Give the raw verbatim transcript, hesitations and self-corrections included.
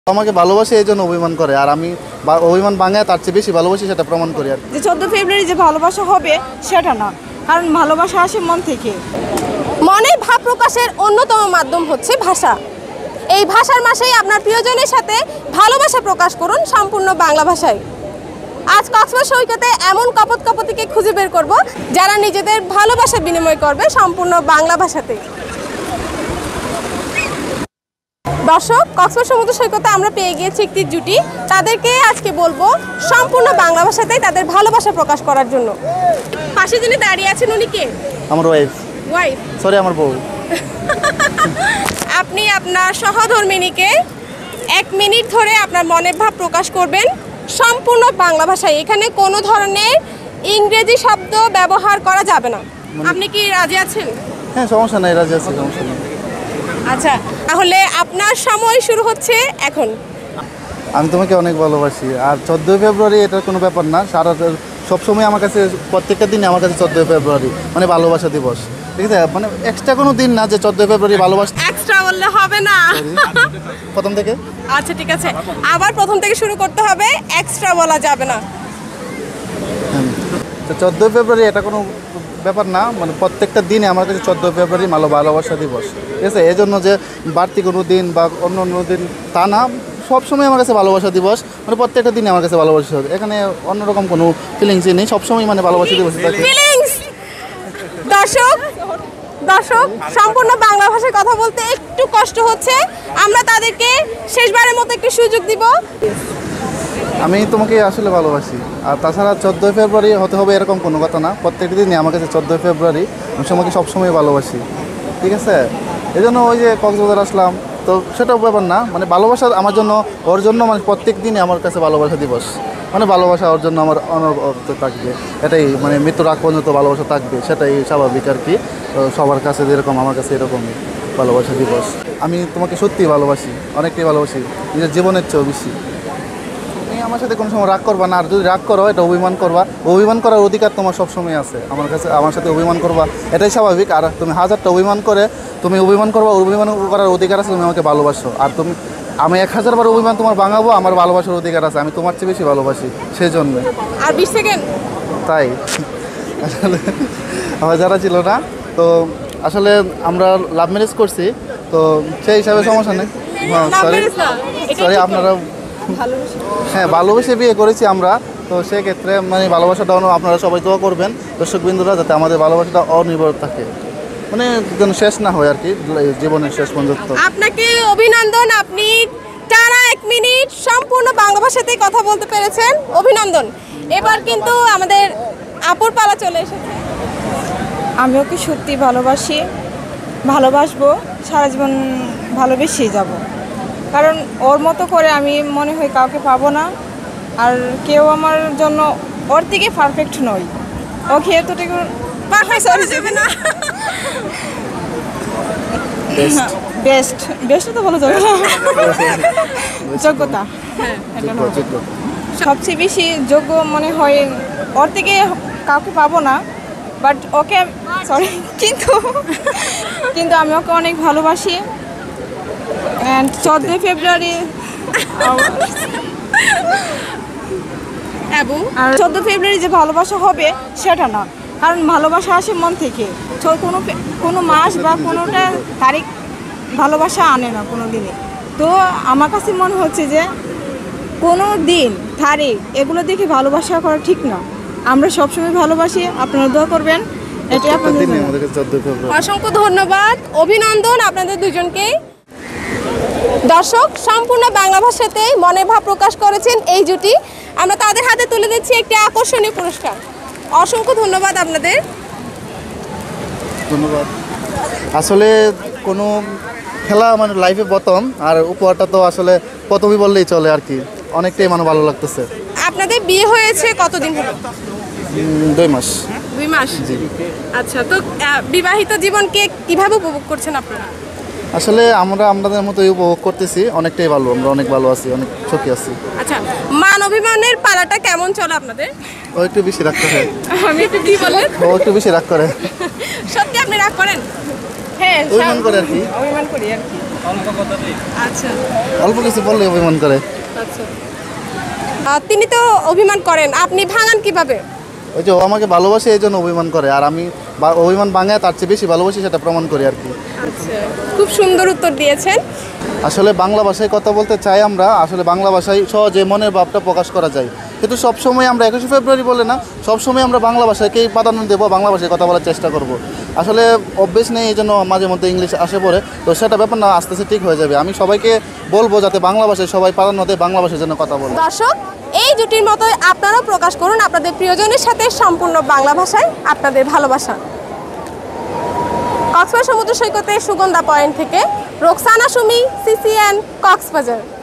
আমাকে ভালোবাসে এই জন্য অভিমান করে, আর আমি অভিমান ভাঙায় তার চেয়ে বেশি ভালোবাসি সেটা প্রমাণ করি। আর যে চোদ্দ ফেব্রুয়ারি যে ভালোবাসা হবে সেটা না, কারণ ভালোবাসা আসে মন থেকে। মনের ভাব প্রকাশের অন্যতম মাধ্যম হচ্ছে ভাষা। এই ভাষার মাসেই আপনার প্রিয়জনের সাথে ভালোবাসা প্রকাশ করুন সম্পূর্ণ বাংলা ভাষায়। আজ কক্সবাজার সৈকতে এমন কপত কপতিকে খুঁজে বের করব যারা নিজেদের ভালোবাসা বিনিময় করবে সম্পূর্ণ বাংলা ভাষাতে। দর্শক, কক্সবাজার সমুদ্র সৈকতে আমরা পেয়ে গিয়েছি একটি জুটি। তাদেরকে আজকে বলবো সম্পূর্ণ বাংলা ভাষাতেই তাদের ভালোবাসা প্রকাশ করার জন্য। পাশে যিনি দাঁড়িয়ে আছেন উনি কে? আমার ওয়াইফ। ওয়াইফ? সরি, আমার বউ। আপনি আপনার সহধর্মিণীকে এক মিনিট ধরে আপনার মনের ভাব প্রকাশ করবেন সম্পূর্ণ বাংলা ভাষায়। এখানে কোনো ধরনের ইংরেজি শব্দ ব্যবহার করা যাবে না। আপনি কি রাজি আছেন? হ্যাঁ, সমস্যা নাই, রাজি আছি, সমস্যা নেই। আচ্ছা, তাহলে আপনার সময় শুরু হচ্ছে এখন। আমি তোমাকে অনেক ভালোবাসি। আর চোদ্দোই ফেব্রুয়ারি এটার কোনো ব্যাপার না, সারা সবসময় আমার কাছে প্রত্যেকটা দিনে আমার কাছে চোদ্দোই ফেব্রুয়ারি মানে ভালোবাসা দিবস, ঠিক আছে? মানে এক্সট্রা কোনো দিন না যে চোদ্দোই ফেব্রুয়ারি ভালোবাসা। এক্সট্রা বললে হবে না। প্রথম থেকে? আচ্ছা ঠিক আছে, আবার প্রথম থেকে শুরু করতে হবে, এক্সট্রা বলা যাবে না। চোদ্দোই ফেব্রুয়ারি এটা কোনো ব্যাপার না, মানে প্রত্যেকটা দিনে আমার কাছে চোদ্দোই ফেব্রুয়ারি ভালো ভালোবাসা দিবস, ঠিক আছে? এই জন্য যে বাড়তি কোনো দিন বা অন্য অন্য দিন তা না, সবসময় আমার কাছে ভালোবাসা দিবস, মানে প্রত্যেকটা দিনে আমার কাছে ভালোবাসা হবে। এখানে অন্যরকম কোনো ফিলিংসই নেই, সবসময় মানে ভালোবাসা দিবস থাকে। ফিলিংস দর্শক দর্শক সম্পূর্ণ বাংলা ভাষায় কথা বলতে একটু কষ্ট হচ্ছে, আমরা তাদেরকে শেষবারের মতো একটু সুযোগ দিব। আমি তোমাকে আসলে ভালোবাসি। আর তাছাড়া চোদ্দোই ফেব্রুয়ারি হতে হবে এরকম কোনো কথা না, প্রত্যেকটা দিনই আমার কাছে চোদ্দোই ফেব্রুয়ারি, আমি তোমাকে সবসময় ভালোবাসি, ঠিক আছে? এই জন্য ওই যে কক্সবাজার আসলাম, তো সেটাও ব্যাপার না, মানে ভালোবাসা আমার জন্য, ওর জন্য মানে প্রত্যেক দিনই আমার কাছে ভালোবাসা দিবস, মানে ভালোবাসা ওর জন্য আমার অনবরত থাকবে, এটাই মানে মৃত্যুর আগ পর্যন্ত ভালোবাসা থাকবে, সেটাই স্বাভাবিক আর কি। সবার কাছে যেরকম আমার কাছে এরকমই ভালোবাসা দিবস। আমি তোমাকে সত্যিই ভালোবাসি, অনেকটাই ভালোবাসি, নিজের জীবনের চেয়েও বেশি। তুমি আমার সাথে কোনো সময় রাগ করবা না, আর যদি রাগ করো এটা অভিমান করবা, অভিমান করার অধিকার তোমার সবসময় আছে আমার কাছে, আমার সাথে অভিমান করবা, এটাই স্বাভাবিক। আর তুমি হাজারটা অভিমান করে তুমি অভিমান করবা, অভিমান করার অধিকার আছে, তুমি আমাকে ভালোবাসো। আর তুমি আমি এক হাজার বার অভিমান তোমার ভাঙাবো, আমার ভালোবাসার অধিকার আছে, আমি তোমার চেয়ে বেশি ভালোবাসি সেই জন্য। আর বিশ সেকেন্ড তাই আসলে আমার যারা ছিল না, তো আসলে আমরা লাভ ম্যারেজ করছি, তো সেই হিসাবে সমস্যা নেই। হ্যাঁ সরি সরি আপনারা হ্যাঁ ভালোবেসে বিয়ে করেছি আমরা, তো সেক্ষেত্রে মানে ভালোবাসাটা আপনারা সবাই দোয়া করবেন দর্শকবৃন্দরা, যাতে আমাদের ভালোবাসাটা অনির্ভর থাকে, মানে যেন শেষ না হয় আর কি, জীবনের শেষ পর্যন্ত। আপনাকে অভিনন্দন, আপনি টানা এক মিনিট সম্পূর্ণ বাংলা ভাষাতেই কথা বলতে পেরেছেন, অভিনন্দন। এবার কিন্তু আমাদের আপুর পালা চলে এসেছে। আমি ওকে সত্যি ভালোবাসি, ভালোবাসবো, সারা জীবন ভালোবেসেই যাব, কারণ ওর মতো করে আমি মনে হয় কাউকে পাবো না, আর কেউ আমার জন্য ওর থেকে পারফেক্ট নয়। ওকে এতটুকু পারফেক্ট সরি যাবে না, বেস্ট বেস্ট তো বলা যাবে না, যোগ্যতা, হ্যাঁ এটা না, সবচেয়ে বেশি যোগ্য মনে হয়, ওর থেকে কাউকে পাবো না, বাট ওকে সরি কিন্তু কিন্তু আমি ওকে অনেক ভালোবাসি। অ্যান্ড চোদ্দোই ফেব্রুয়ারি আর চোদ্দো ফেব্রুয়ারি যে ভালোবাসা হবে সেটা না, কারণ ভালোবাসা আসে মন থেকে। কোনো কোনো মাস বা কোনোটা তারিখ ভালোবাসা আনে না কোনো দিনে। তো আমার কাছে মনে হচ্ছে যে কোনো দিন তারিখ এগুলো দেখে ভালোবাসা করা ঠিক না। আমরা সবসময় ভালোবাসি, আপনারা দোয়া করবেন। এটাই আপনাদের অসংখ্য ধন্যবাদ, অভিনন্দন আপনাদের দুজনকে। দর্শক, সম্পূর্ণ বাংলা ভাষাতেই মনের ভাব প্রকাশ করেছেন এই জুটি, আমরা তাদের হাতে তুলে দিচ্ছি একটি আকর্ষণীয় পুরস্কার। অসংখ্য ধন্যবাদ আপনাদের। ধন্যবাদ। আসলে কোনো খেলা মানে লাইফে প্রথম, আর উপহারটা তো আসলে প্রথমই বললেই চলে আর কি, অনেকটাই মানে ভালো লাগতেছে। আপনাদের বিয়ে হয়েছে কতদিন হলো? দুই মাস। দুই মাস? জি। আচ্ছা, তো বিবাহিত জীবনকে কিভাবে উপভোগ করছেন আপনারা? আসলে আমরা আমাদের মতোই উপভোগ করতেছি, অনেকটাই ভালো, আমরা অনেক ভালো আছি, অনেক সুখী আছি। আচ্ছা, মান অভিমানের পালাটা কেমন চলে আপনাদের? ও একটু বেশি রাগ করে। আমি একটু কি বলেন? ও একটু বেশি রাগ করে। সত্যি আপনি রাগ করেন? হ্যাঁ, অভিমান করে আর কি। অভিমান করি আর কি। আচ্ছা অল্প কিছু বললে অভিমান করে। আচ্ছা আহ, তিনি তো অভিমান করেন, আপনি ভাঙান কিভাবে? ওই যে ও আমাকে ভালোবাসে এই জন্য অভিমান করে, আর আমি বা- অভিমান ভাঙায় তার চেয়ে বেশি ভালোবাসি সেটা প্রমাণ করি আর কি। আচ্ছা খুব সুন্দর উত্তর দিয়েছেন। আসলে বাংলা ভাষায় কথা বলতে চাই আমরা, আসলে বাংলা ভাষায় সহজে মনের ভাবটা প্রকাশ করা যায়, কিন্তু সবসময় আমরা একুশে ফেব্রুয়ারি বলে না, সবসময় আমরা বাংলা ভাষাকেই প্রাধান্য দেবো, বাংলা ভাষায় কথা বলার চেষ্টা করব। আসলে অভ্যেস নেই এই জন্য মাঝে মধ্যে ইংলিশ আসে পড়ে, তো সেটা ব্যাপার না, আস্তে আস্তে ঠিক হয়ে যাবে। আমি সবাইকে বলবো যাতে বাংলা ভাষায় সবাই প্রাধান্য দেয়, বাংলা ভাষায় যেন কথা বলে। দর্শক এই জুটির মতোই আপনারাও প্রকাশ করুন আপনাদের প্রিয়জনের সাথে সম্পূর্ণ বাংলা ভাষায় আপনাদের ভালোবাসা। কক্সবাজার সমুদ্র সৈকতে সুগন্ধা পয়েন্ট থেকে রোকসানা সুমি, সিসিএন, কক্সবাজার।